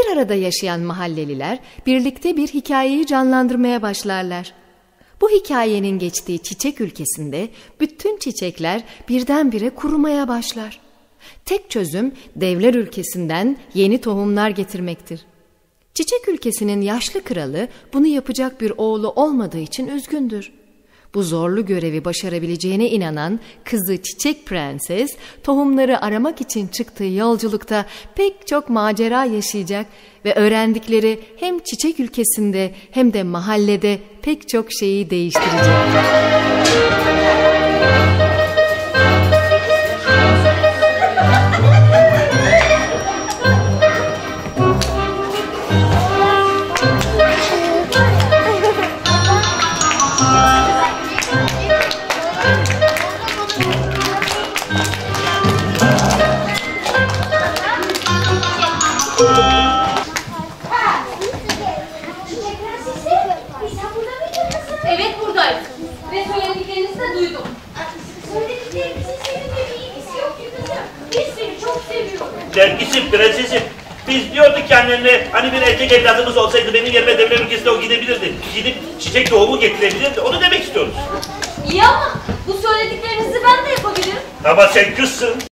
Bir arada yaşayan mahalleliler birlikte bir hikayeyi canlandırmaya başlarlar. Bu hikayenin geçtiği çiçek ülkesinde bütün çiçekler birdenbire kurumaya başlar. Tek çözüm devler ülkesinden yeni tohumlar getirmektir. Çiçek ülkesinin yaşlı kralı bunu yapacak bir oğlu olmadığı için üzgündür. Bu zorlu görevi başarabileceğine inanan kızı Çiçek Prenses, tohumları aramak için çıktığı yolculukta pek çok macera yaşayacak ve öğrendikleri hem çiçek ülkesinde hem de mahallede pek çok şeyi değiştirecek. Evet, buradayım. Ve söylediklerinizi de duydum. Söylediklerimizin seninle bir ilgisi yok ki kızım. Biz seni çok seviyoruz. Dergisi, prensesim. Biz diyorduk ki annenle, hani bir erkek evladımız olsaydı benim yerime devler ülkesine o gidebilirdi. Gidip çiçek tohumu getirebilirdi. Onu demek istiyoruz. İyi ama bu söylediklerinizi ben de yapabilirim. Ama sen kızsın.